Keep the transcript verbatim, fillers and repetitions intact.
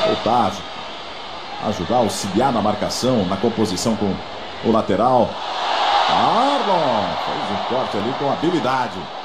voltar a ajudar, auxiliar na marcação, na composição com o lateral. Arlon fez um corte ali com habilidade.